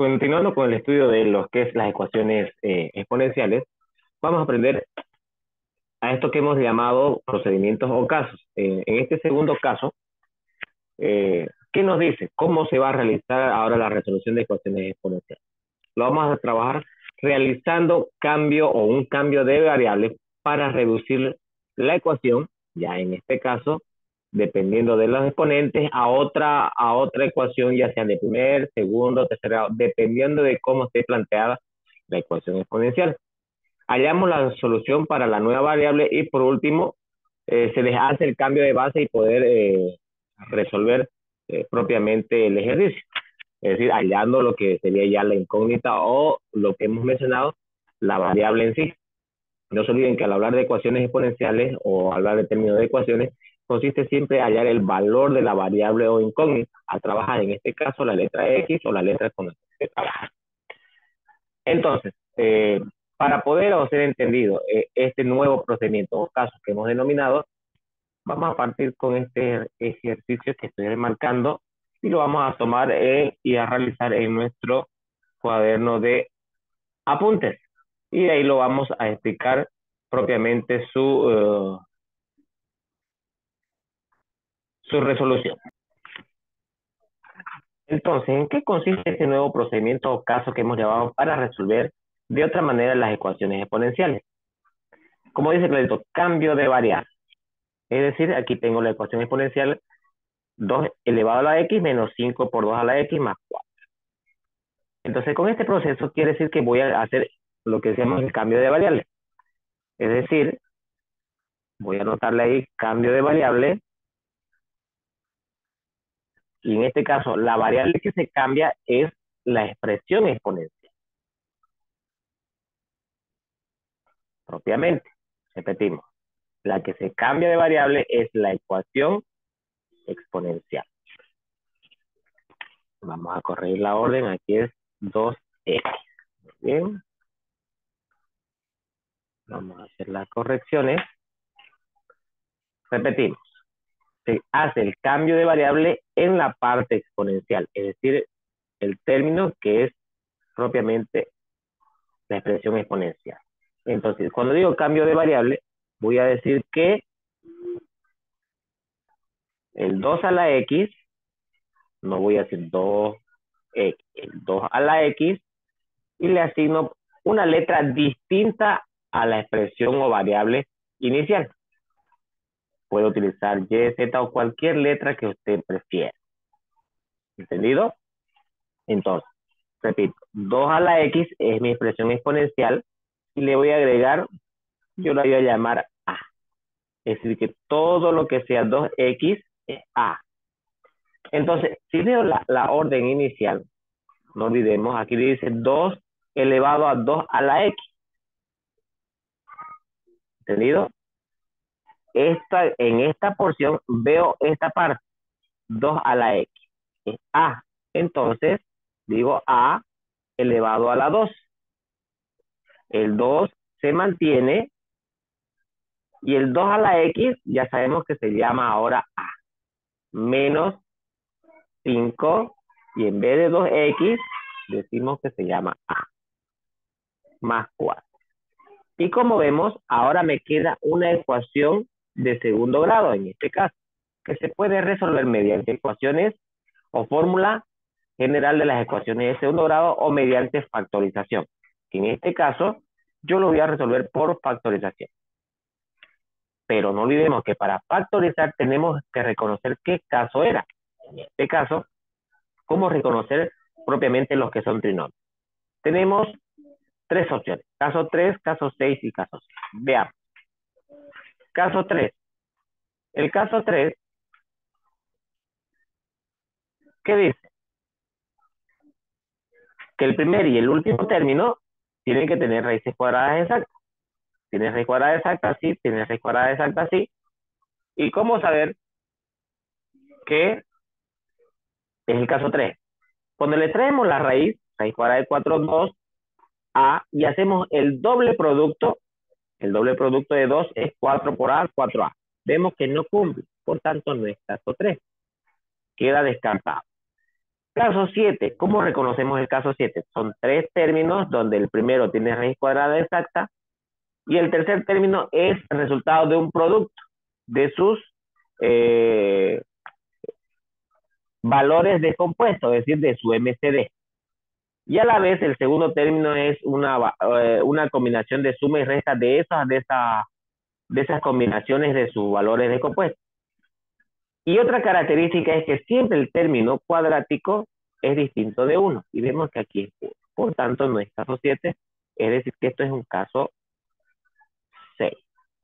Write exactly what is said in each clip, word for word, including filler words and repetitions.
continuando con el estudio de lo que es las ecuaciones eh, exponenciales, vamos a aprender a esto que hemos llamado procedimientos o casos. Eh, en este segundo caso, eh, ¿qué nos dice? ¿Cómo se va a realizar ahora la resolución de ecuaciones exponenciales? Lo vamos a trabajar realizando cambio o un cambio de variables para reducir la ecuación, ya en este caso, dependiendo de los exponentes, a otra, a otra ecuación, ya sea de primer, segundo, tercer grado, dependiendo de cómo esté planteada la ecuación exponencial. Hallamos la solución para la nueva variable y por último, eh, se les hace el cambio de base y poder eh, resolver eh, propiamente el ejercicio. Es decir, hallando lo que sería ya la incógnita o lo que hemos mencionado, la variable en sí. No se olviden que al hablar de ecuaciones exponenciales o hablar de términos de ecuaciones, consiste siempre en hallar el valor de la variable o incógnita a trabajar, en este caso, la letra X o la letra con la que se trabaja. Entonces, eh, para poder hacer entendido eh, este nuevo procedimiento o caso que hemos denominado, vamos a partir con este ejercicio que estoy remarcando y lo vamos a tomar eh, y a realizar en nuestro cuaderno de apuntes. Y ahí lo vamos a explicar propiamente su, uh, su resolución. Entonces, ¿en qué consiste este nuevo procedimiento o caso que hemos llevado para resolver de otra manera las ecuaciones exponenciales? Como dice clarito, cambio de variable. Es decir, aquí tengo la ecuación exponencial dos elevado a la x menos cinco por dos a la x más cuatro. Entonces, con este proceso quiere decir que voy a hacer lo que se llama el cambio de variable. Es decir, voy a anotarle ahí cambio de variable. Y en este caso, la variable que se cambia es la expresión exponencial. Propiamente, repetimos, la que se cambia de variable es la ecuación exponencial. Vamos a corregir la orden, aquí es dos x. Bien. Vamos a hacer las correcciones. Repetimos, se hace el cambio de variable en la parte exponencial, es decir, el término que es propiamente la expresión exponencial. Entonces, cuando digo cambio de variable, voy a decir que el dos a la x, no voy a decir dos x, el dos a la x, y le asigno una letra distinta a la expresión o variable inicial. Puede utilizar Y, Z o cualquier letra que usted prefiera. ¿Entendido? Entonces, repito, dos a la x es mi expresión exponencial y le voy a agregar, yo la voy a llamar a. Es decir, que todo lo que sea dos x es a. Entonces, si leo la, la orden inicial, no olvidemos, aquí le dice dos elevado a dos a la x. ¿Entendido? Esta, en esta porción veo esta parte, dos a la x, es a. Entonces, digo a elevado a la dos. El dos se mantiene y el dos a la x ya sabemos que se llama ahora a. Menos cinco y en vez de dos x decimos que se llama a. Más cuatro. Y como vemos, ahora me queda una ecuación de segundo grado en este caso, que se puede resolver mediante ecuaciones o fórmula general de las ecuaciones de segundo grado o mediante factorización. En este caso, yo lo voy a resolver por factorización. Pero no olvidemos que para factorizar tenemos que reconocer qué caso era. En este caso, ¿cómo reconocer propiamente los que son trinomios? Tenemos tres opciones. Caso tres, caso seis y caso seis. Veamos. Caso tres. El caso tres, ¿qué dice? Que el primer y el último término tienen que tener raíces cuadradas exactas. Tiene raíz cuadrada exacta, sí. Tiene raíz cuadrada exacta, sí. ¿Y cómo saber que es el caso tres? Cuando le traemos la raíz, raíz cuadrada de cuatro, dos, a, y hacemos el doble producto, el doble producto de dos es cuatro por a, cuatro a. Vemos que no cumple, por tanto no es caso tres. Queda descartado. Caso siete. ¿Cómo reconocemos el caso siete? Son tres términos donde el primero tiene raíz cuadrada exacta y el tercer término es el resultado de un producto de sus eh, valores descompuestos, es decir, de su M C D. Y a la vez el segundo término es una, eh, una combinación de suma y resta de esas, de, esa, de esas combinaciones de sus valores descompuestos. Y otra característica es que siempre el término cuadrático es distinto de uno. Y vemos que aquí es uno. Por tanto, no es caso siete, es decir, que esto es un caso seis.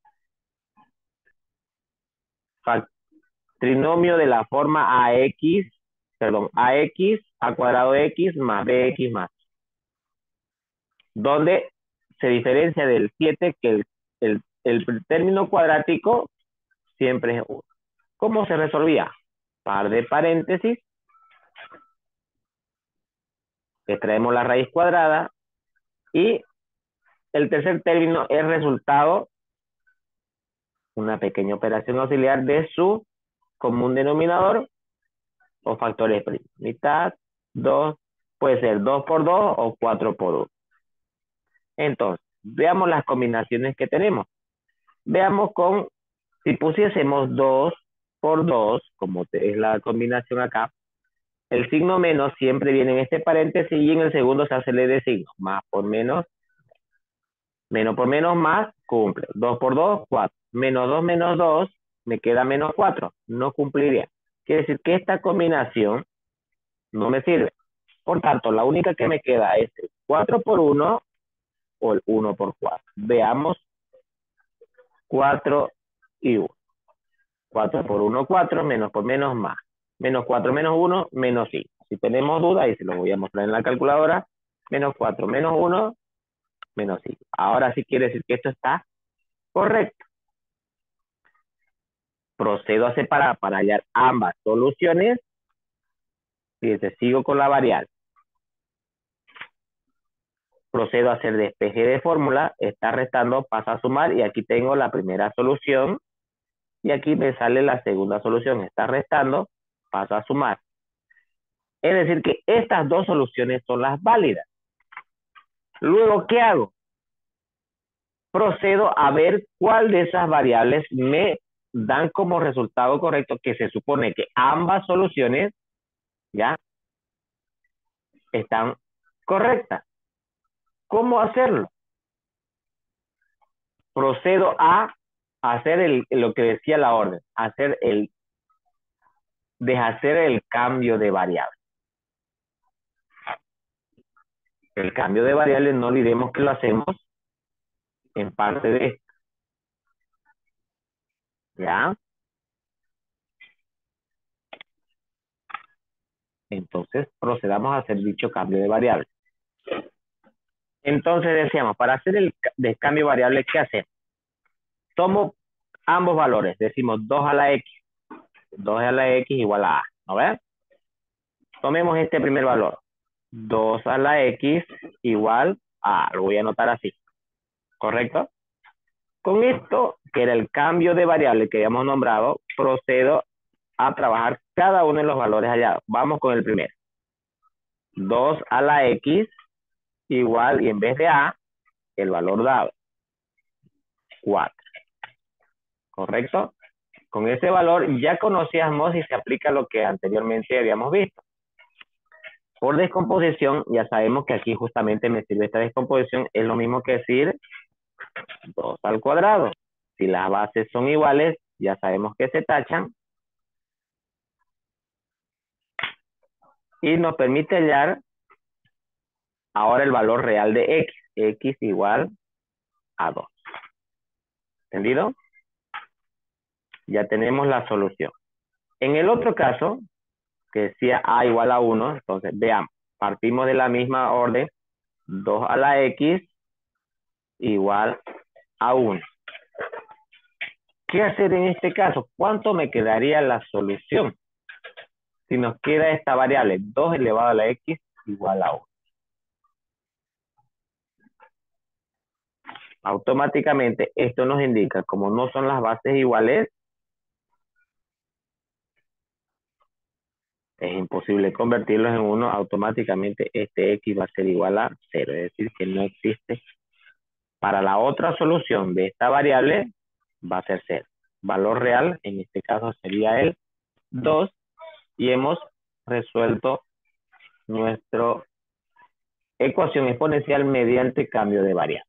Trinomio de la forma A X, perdón, A X, A cuadrado X más B X más. Donde se diferencia del siete que el, el, el término cuadrático siempre es uno. ¿Cómo se resolvía? Par de paréntesis, extraemos la raíz cuadrada y el tercer término es resultado, una pequeña operación auxiliar de su común denominador o factores primos. Mitad, dos, puede ser dos por dos o cuatro por uno. Entonces, veamos las combinaciones que tenemos. Veamos con, si pusiésemos dos por dos, como es la combinación acá, el signo menos siempre viene en este paréntesis y en el segundo se hace el de signo. Más por menos, menos por menos más, cumple. dos por dos, cuatro. Menos dos menos dos, me queda menos cuatro. No cumpliría. Quiere decir que esta combinación no me sirve. Por tanto, la única que me queda es el cuatro por uno o el uno por cuatro. Veamos cuatro y uno. cuatro por uno, cuatro, menos por menos, más. Menos cuatro menos uno, menos cinco. Si tenemos duda, y se lo voy a mostrar en la calculadora, menos cuatro menos uno, menos cinco. Ahora sí quiere decir que esto está correcto. Procedo a separar para hallar ambas soluciones. Fíjense, sigo con la variable. Procedo a hacer despeje de fórmula, está restando, pasa a sumar, y aquí tengo la primera solución, y aquí me sale la segunda solución, está restando, pasa a sumar. Es decir que estas dos soluciones son las válidas. Luego, ¿qué hago? Procedo a ver cuál de esas variables me dan como resultado correcto, que se supone que ambas soluciones ya están correctas. ¿Cómo hacerlo? Procedo a hacer el, lo que decía la orden, hacer el, deshacer el cambio de variable. El cambio de variable no olvidemos que lo hacemos en parte de esto. ¿Ya? Entonces procedamos a hacer dicho cambio de variable. Entonces decíamos, para hacer el de cambio de variable, ¿qué hacemos? Tomo ambos valores, decimos dos a la X. dos a la X igual a A, ¿no ves? Tomemos este primer valor. dos a la X igual a A, lo voy a anotar así. ¿Correcto? Con esto, que era el cambio de variable que habíamos nombrado, procedo a trabajar cada uno de los valores hallados. Vamos con el primero. dos a la X igual, y en vez de A, el valor dado, cuatro. ¿Correcto? Con ese valor ya conocíamos y se aplica lo que anteriormente habíamos visto. Por descomposición, ya sabemos que aquí justamente me sirve esta descomposición. Es lo mismo que decir dos al cuadrado. Si las bases son iguales, ya sabemos que se tachan. Y nos permite hallar ahora el valor real de X. X igual a dos. ¿Entendido? Ya tenemos la solución. En el otro caso, que decía A igual a uno, entonces veamos, partimos de la misma orden, dos a la X igual a uno. ¿Qué hacer en este caso? ¿Cuánto me quedaría la solución? Si nos queda esta variable, dos elevado a la X igual a uno. Automáticamente esto nos indica, como no son las bases iguales, Es imposible convertirlos en uno, automáticamente este x va a ser igual a cero, es decir, que no existe. Para la otra solución de esta variable va a ser cero. Valor real, en este caso sería el dos, y hemos resuelto nuestra ecuación exponencial mediante cambio de variable.